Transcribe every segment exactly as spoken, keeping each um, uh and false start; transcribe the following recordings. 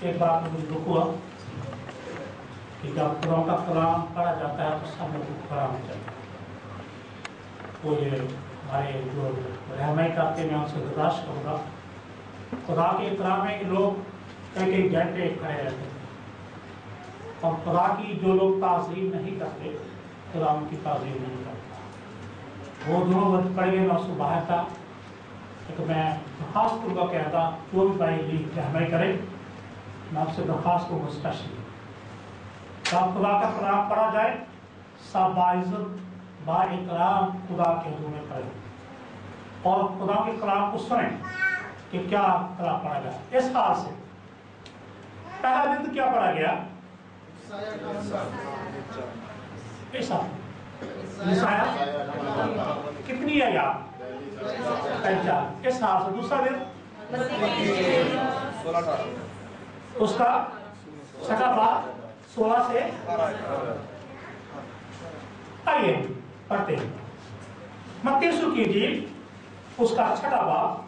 एक बार मुझे दुख हुआ कि जब खुदा का कलाम पढ़ा जाता है तो सब लोग खड़ा होना चाहिए। तो ये हमारे जो रहनुमाई करते मैं उनसे गुजारिश करूँगा, खुदा के कलाम में लोग कई कई घंटे खड़े रहते हैं और खुदा की जो लोग ताज़ीम नहीं करते खुदा उनकी ताज़ीम नहीं करता। वो दोनों वर्ष पढ़ गए मैं उसको बाहर था, तो मैं दरखास्त करूँगा कहता जो भी भाई रहनुमाई करे मैं आपसे दरखास्त करूँगा स्पेशली जब खुदा का कलाम पढ़ा जाए सब बाइज्जत बाइकराम खुदा के हुजूर में पढ़े और खुदा के कलाम को सुने कि क्या कलाम पढ़ा गया। इस हाल से पहला दिन क्या पढ़ा गया? ईसाया कितनी है याद? पहचान। इस हाल से दूसरा दिन उसका छठा बात सोलह से आइए पढ़ते हैं। मत्ती यीशु की इंजील उसका छठा बाब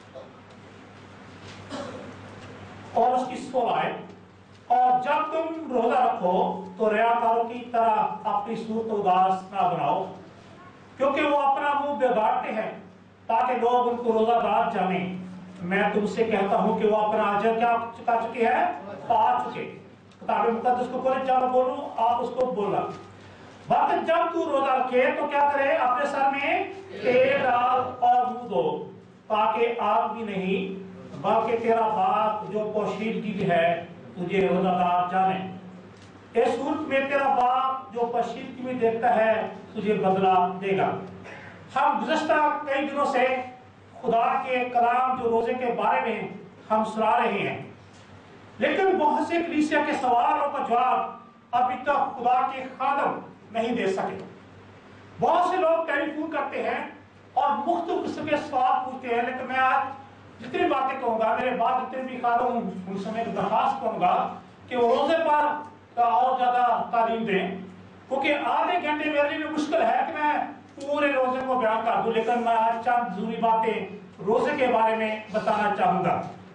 और उसकी सोलह है। और जब तुम रोजा रखो तो रियाकारों की तरह अपनी सूरत उदास ना बनाओ, क्योंकि वो अपना मुंह बिगाड़ते हैं ताकि लोग उनको रोजादार जाने। मैं तुमसे कहता हूं कि वो अपना अजर क्या चुका चुके हैं, पा चुके। किताब मुकद्दस को बोले जब बोलूं आप उसको बोलना। वक्त जब तू रोजा रखे तो क्या करे, अपने सर में तेल डाल और मुंह धो, ताकि आग भी नहीं बल्कि तेरा बाप जो पोशीदगी भी है तुझे रोजादार जाने। इस सूरत में तेरा बाप जो पोशीदगी में देखता है तुझे बदला देगा। हम गुज़श्ता कई दिनों से खुदा के कलाम जो रोजे के बारे में हम सुना रहे हैं, लेकिन बहुत से कलीसिया के सवालों का जवाब अभी तक खुदा के खादम नहीं दे सके। बहुत से लोग टेलीफोन करते हैं और मुख्तलिफ किस्म के सवाल पूछते हैं, लेकिन मैं आज जितनी बातें कहूंगा मेरे बाद जितने भी खादम उनसे मैं दरखास्त करूंगा कि वो रोजे पर और ज्यादा तालीम दें, क्योंकि आधे घंटे मेरे लिए मुश्किल है कि मैं पूरे रोजे को बयान कर दूं, लेकिन मैं आज चंद जरूरी बातें रोजे के बारे में बताना चाहूंगा।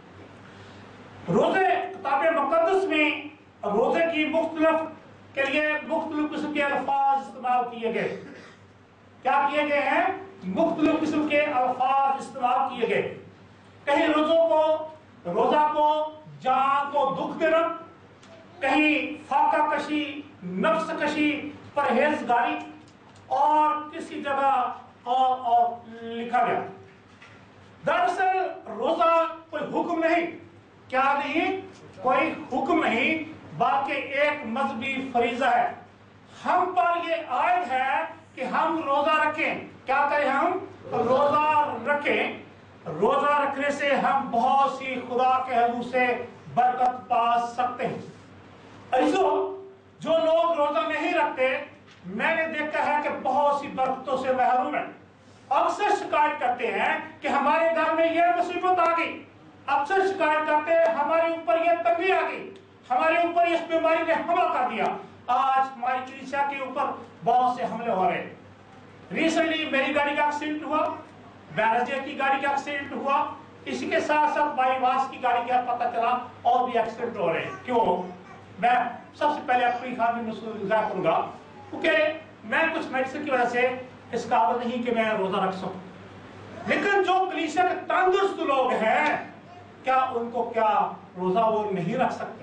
रोजे किताब मुकद्दस में रोजे की मुख्तलिफ के लिए मुख्तलिफ किस्म के अल्फाज इस्तेमाल किए गए। क्या किए गए हैं? मुख्तलिफ किस्म के अल्फाज इस्तेमाल किए गए। कहीं रोजों को रोजा को जान को दुख देना, कहीं फाका कशी, नफ्स कशी, परहेजगारी, और किसी जगह और और लिखा गया। दरअसल रोजा कोई हुक्म नहीं, क्या नहीं, कोई हुक्म नहीं, बल्कि एक मजहबी फरीजा है। हम पर ये आयत है कि हम रोजा रखें। क्या करें? हम रोजा रखें। रोजा रखने से हम बहुत सी खुदा के हुजूर से बरकत पा सकते हैं। ऐसो जो लोग रोजा नहीं रखते मैंने देखा है कि बहुत सी बरकतों से महरूम है। अक्सर शिकायत करते हैं कि हमारे घर में यह मुसीबत आ गई, अक्सर शिकायत करते हैं हमारे ऊपर यह तंगी आ गई, हमारे ऊपर इस बीमारी ने हमला कर दिया। आज हमारी कलीसिया के ऊपर बहुत से हमले हो रहे हैं। रिसेंटली मेरी गाड़ी का एक्सीडेंट हुआ, बैनर्जी की गाड़ी का एक्सीडेंट हुआ, इसी के साथ साथ बाईवास की गाड़ी का पता चला और भी एक्सीडेंट हो रहे हैं। क्यों? मैं सबसे पहले अपनी खामी में गुजार करूंगा, क्योंकि मैं कुछ मेडिसिन की वजह से इस काबिल नहीं कि मैं रोजा रख सकूं। लेकिन जो कलीसिया के तंदुरुस्त लोग हैं, क्या उनको क्या रोजा वो नहीं रख सकते?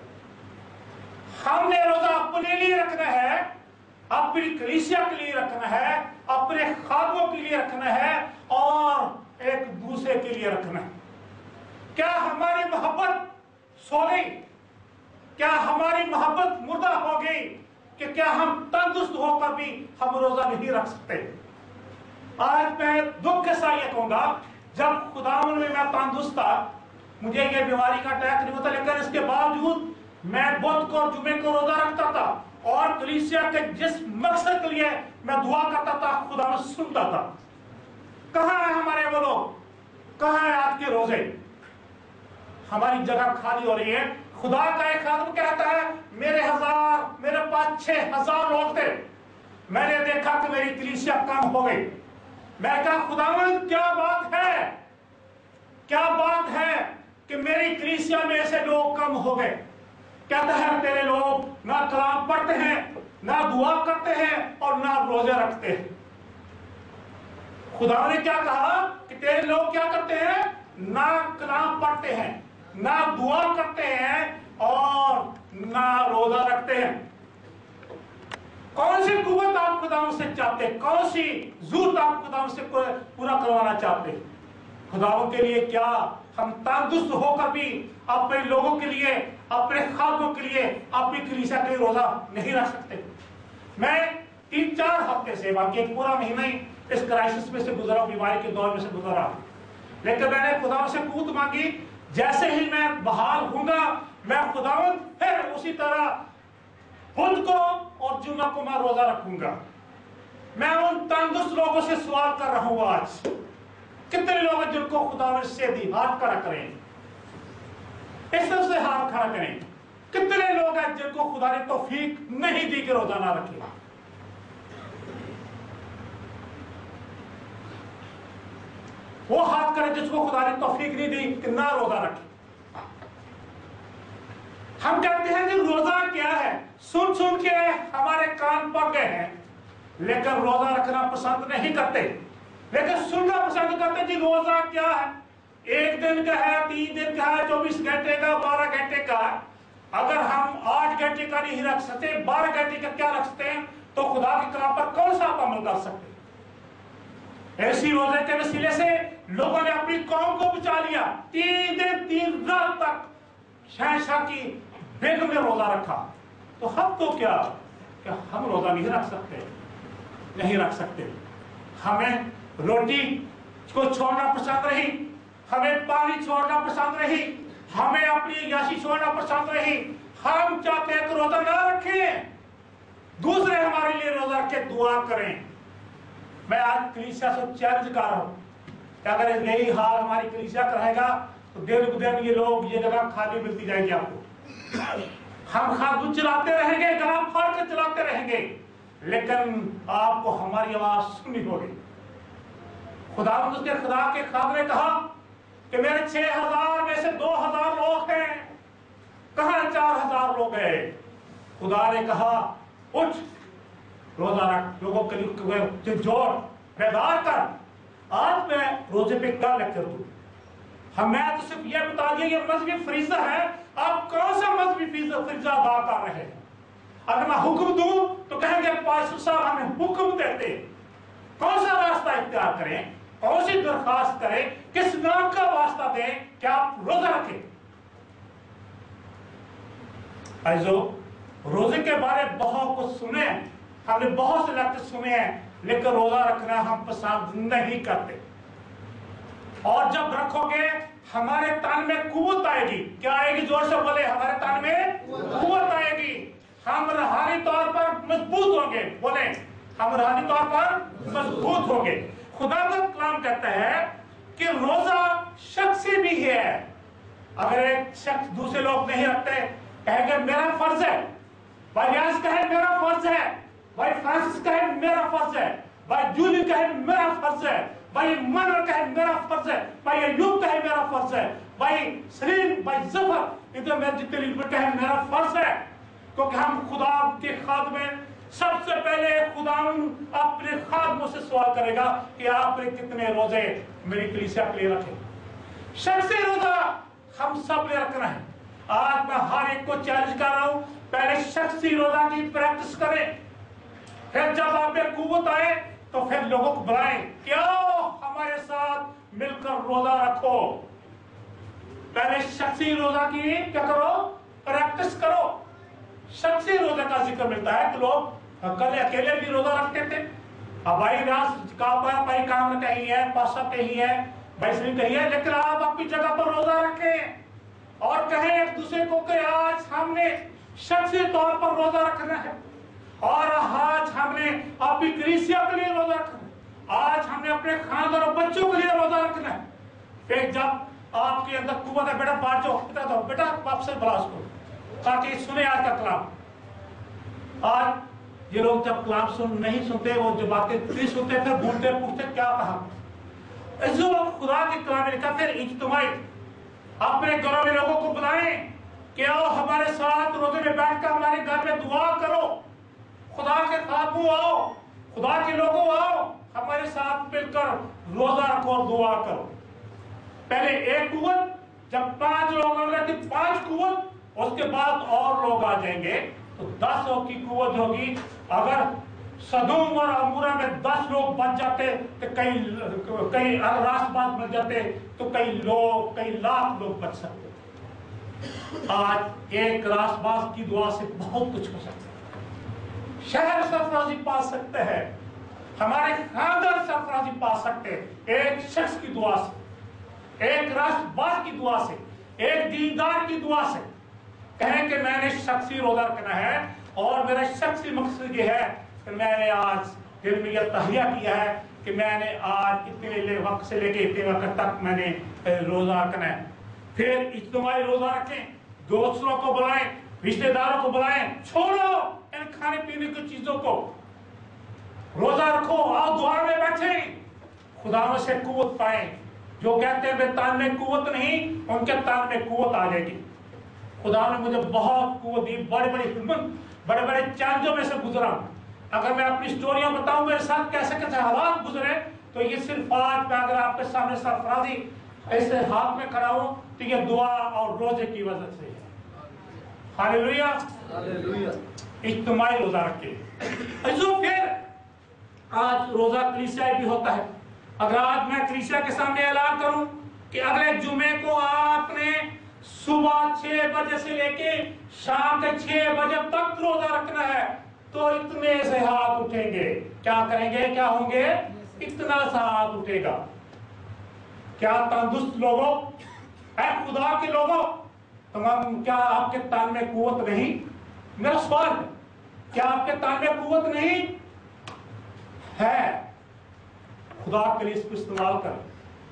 हमने रोजा अपने लिए रखना है, अपनी कलीसिया के लिए रखना है, अपने खादमों के लिए रखना है और एक दूसरे के लिए रखना है। क्या हमारी मोहब्बत सो गई? क्या हमारी मोहब्बत मुर्दा हो गई कि क्या हम तंदुरुस्त होकर भी हम रोजा नहीं रख सकते? आज मैं दुख के साथ ये कहूंगा, जब खुदावन में मैं तंदुरुस्त था, मुझे ये बीमारी का अटैक नहीं होता, लेकिन इसके बावजूद मैं बुध को जुमे को रोजा रखता था और कलीसिया के जिस मकसद के लिए मैं दुआ करता था खुदा सुनता था। कहां है हमारे वो लोग? कहां है आज के रोजे? हमारी जगह खाली हो रही है। खुदा का एक खादम कहता है मेरे हजार मेरे पास छह हजार लोग थे, मैंने देखा कि मेरी कलीसिया कम हो गई। मैं कहा खुदावंद क्या बात है, क्या बात है कि मेरी कलीसिया में ऐसे लोग कम हो गए। कहता है तेरे लोग ना कलाम पढ़ते हैं, ना दुआ करते हैं और ना रोजे रखते हैं। खुदा ने क्या कहा कि तेरे लोग क्या करते हैं? ना कलाम पढ़ते हैं, ना दुआ करते हैं और ना रोजा रखते हैं। कौन सी कुव्वत आप खुदा से चाहते हैं? कौन सी जरूरत आप खुदा से पूरा करवाना चाहते हैं? खुदाओं के लिए क्या हम तंदुरुस्त होकर भी अपने लोगों के लिए, अपने खादमों के लिए, अपनी कलीसिया के लिए रोजा नहीं रख सकते? मैं तीन चार हफ्ते से, बाकी एक पूरा महीना ही इस क्राइसिस में से गुजरा, बीमारी के दौर में से गुजरा, लेकिन मैंने खुदा से कूद मांगी, जैसे ही मैं बहाल हूंगा मैं खुदावंद फिर उसी तरह खुद को और जुम्मा को मैं रोजा रखूंगा। मैं उन तंदुरुस्त लोगों से सवाल कर रहा हूं, आज कितने लोग हैं जिनको खुदा ने से दी? हाथ खड़ा करें, इस तरह से हाथ खड़ा करें। कितने लोग हैं जिनको खुदा ने तौफीक नहीं दी कि रोजा ना रखे? वो हाथ करें जिसको खुदा ने तौफीक नहीं दी कि ना रोजा रखे। हम कहते हैं कि रोजा क्या है, सुन सुन के हमारे कान पक गए हैं, लेकिन रोजा रखना पसंद नहीं करते, लेकिन सुनना पसंद करते कि रोजा क्या है। एक दिन का है, तीन दिन का है, चौबीस घंटे का, बारह घंटे का। अगर हम आठ घंटे का नहीं रख सकते, बारह घंटे का क्या रख सकते हैं, तो खुदा के कलाम पर कौन सा आप अमल कर सकते? ऐसी रोजे के वसीले से लोगों ने अपनी कौम को बचा लिया। तीन दिन तीन रात तक शहंशाह की बेगम ने रोजा रखा, तो हम तो क्या क्या हम रोजा नहीं रख सकते? नहीं रख सकते। हमें रोटी को छोड़ना पसंद रही, हमें पानी छोड़ना पसंद रही, हमें अपनी याशी छोड़ना पसंद रही। हम चाहते हैं कि रोजा ना रखें, दूसरे हमारे लिए रोजा रखे, दुआ करें। मैं आज कलीसिया से चैलेंज कर रहा हूं कि अगर यही हाल हमारी कलीसिया का रहेगा तो दिन ब दिन ये लोग, ये जगह खाली मिलती जाएगी आपको। हम खादू चलाते रहेंगे, गला फाड़ कर चलाते रहेंगे, लेकिन आपको हमारी आवाज सुननी होगी। खुदा उसके खुदा के खाद ने कहा कि मेरे छह हजार में से दो हजार लोग हैं, कहां चार हजार लोग हैं? खुदा ने कहा उठ, रोजा रख, लोगों के लिए जोड़, बेदार कर। आज मैं रोजे पे क्या लेक्चर दूं? हम मैं तो सिर्फ ये बता दिया ये मजहबी फरीजा है, आप कौन सा मजहबी फरीजा अदा कर रहे हैं? अगर मैं हुक्म दूं तो कहेंगे पास्टर साहब हमें हुक्म देते। कौन सा रास्ता इख्तियार करें, कौन सी दरखास्त करें, किस नाम का वास्ता दें कि आप रोजा रखें? ऐसो रोजे के बारे में बहुत कुछ सुने, हमने बहुत से लेक्चर सुने हैं, लेकिन रोजा रखना हम पसंद नहीं करते। और जब रखोगे हमारे तन में कुव्वत आएगी। क्या आएगी? जोर से बोले, हमारे तन में कुव्वत आएगी, हम रूहानी तौर पर मजबूत होंगे। बोले, हम रूहानी तौर पर मजबूत होंगे। खुदा का कलाम कहता है कि रोजा शख्सी भी है। अगर एक शख्स दूसरे लोग नहीं रखते, कहेंगे मेरा फर्ज है, भाई यास कहे मेरा फर्ज है, भाई फ्रांसिस कहे मेरा फर्ज है, भाई जूली कहे मेरा फर्ज है, भाई मनर कहे मेरा फर्ज है, भाई अयूब कहे मेरा फर्ज है, भाई सलीम, भाई जफर, इधर मेरे जितने लीडर कहे मेरा फर्ज है। क्योंकि हम खुदा के खाद में सबसे पहले खुदा अपने खादमों से सवाल करेगा कि आपने कितने रोजे मेरी कलीसिया के लिए रखे। शख्सी रोजा हम सब ने रखना है। आज मैं हर एक को चैलेंज कर रहा हूं, पहले शख्सी रोजा की प्रैक्टिस करें, फिर जब आप में कुव्वत आए तो फिर लोगों को बुलाएं, क्या हमारे साथ मिलकर रोजा रखो। पहले शख्सी रोजा की क्या करो? प्रैक्टिस करो। शख्सी रोजा का जिक्र मिलता है कि लोग कल अकेले भी रोजा रखते थे। अब भाई रास का भाई काम कहीं है, पासा कहीं है, भाई कहीं है, लेकिन आप अपनी जगह पर रोजा रखें और कहें एक दूसरे को कि आज हमने शख्सी तौर पर रोजा रखना है, और आज हमने अपनी कलीसिया के लिए रोजा रखना है, आज हमने अपने खानदान और बच्चों के लिए रोजा रखना है। फिर जब आपके अंदर कुव्वत है, बेटा बाहर जाओ, बेटा दो, बेटा वापस बुला उसको ताकि सुने आज का कलाम। आज ये लोग जब कलाम सुन नहीं सुनते, वो जो बातें नहीं सुनते, फिर भूलते पूछते क्या कहा। जो खुदा के कलाम में लिखा, फिर इज्तिमाई अपने घरों में लोगों को बुलाएं کہ آؤ ہمارے ساتھ روزے میں بیٹھ کر ہمارے گھر میں دعا کرو، خدا کے خادموں آؤ، خدا کے لوگوں آؤ، ہمارے ساتھ مل کر روزہ رکھو اور دعا کرو۔ پہلے ایک قوت، جب پانچ لوگ ہوں گے تو پانچ قوت، اس کے بعد اور لوگ آ جائیں گے تو دس کی قوت ہوگی۔ اگر سدوم اور عمورہ میں دس لوگ بچ جاتے تو کئی کئی راست باز بچ جاتے تو کئی لوگ کئی لاکھ لوگ بچ سکتے۔ آج ایک راست باز کی دعا سے بہت کچھ ہو سکتا ہے، شہر سرفرازی پا سکتے ہیں، ہمارے خاندان سرفرازی پا سکتے ہیں ایک شخص کی دعا سے، ایک راست باز کی دعا سے، ایک دیندار کی دعا سے۔ کہیں کہ میں نے شخصی روزہ رکھنا ہے اور میرا شخصی مقصد یہ ہے کہ میں نے آج دل میں یہ تہیہ کیا ہے کہ میں نے آج اتنے وقت سے لے کے اتنے وقت تک میں نے روزہ رکھنا ہے۔ پھر اجتماعی روزہ رکھیں، دوستوں کو بلائیں، رشتہ داروں کو بلائیں، چھوڑو ان کھانے پینے کی چیزوں کو، روزہ رکھو، آؤ دعا میں بیٹھیں، خدا میں سے قوت پائیں۔ جو کہتے ہیں تان میں قوت نہیں، ان کے تان میں قوت آ جائے گی۔ خدا نے مجھے بہت قوت دی، بڑے بڑے ہمت، بڑے بڑے چیلنجوں میں سے گزرا۔ اگر میں اپنی سٹوریاں بتاؤں میرے ساتھ کیسے کیسے حالات گزرے تو یہ صرف آج میں اگر آپ کے سامنے سرفرازی ایسے ہاتھ میں کھڑا ہوں تو یہ دعا اور روزے کی وجہ سے ہے۔ ہاللیلویہ، ہاللیلویہ۔ اجتماعی روزہ رکھے۔ عزیزو، پھر آج روزہ کلیسیائی بھی ہوتا ہے۔ اگر آج میں کلیسیا کے سامنے اعلان کروں کہ اگلے جمعے کو آپ نے صبح چھ بجے سے لے کے شام کے چھ بجے تک روزہ رکھنا ہے تو اتنے سے ہاتھ اٹھیں گے۔ کیا کریں گے؟ کیا ہوں گے؟ اتنا سا ہاتھ اٹھے گا۔ کیا تندرست لوگوں، اے خدا کے لوگوں، تمام کیا آپ کے تان میں قوت نہیں؟ میرا سوال ہے، کیا آپ کے تان میں قوت نہیں ہے؟ خدا کے لیے اس کو استعمال کریں۔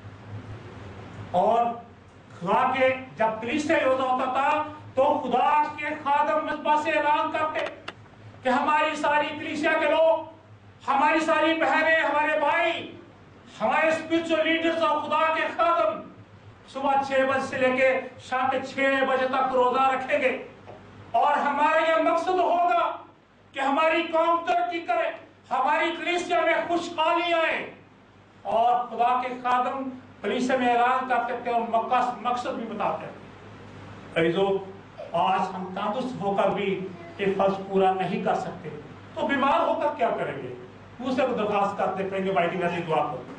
اور خدا کے جب کلیسیا روزہ ہوتا تھا تو خدا کے خادم مذبح سے اعلان کرتے کہ ہماری ساری کلیسیا کے لوگ، ہماری ساری بہنیں، ہمارے بھائی، ہمارے اسپرچل لیڈرز اور خدا کے خادم صبح چھ بجے سے لے کے شام کے چھ بجے تک روزہ رکھیں گے، اور ہمارا یہ مقصد ہوگا کہ ہماری قوم ترقی کرے، ہماری کلیسیا میں خوشحالی آئے۔ اور خدا کے خادم کلیسیا میں اعلان کرتے تھے اور مقصد بھی بتاتے تھے۔ عزیزو، آج ہم تندرست ہو کر بھی یہ فرض پورا نہیں کر سکتے تو بیمار ہو کر کیا کریں گے؟ دوسرے کو درخواست کرتے پڑیں گے بھائی کی دعا کو۔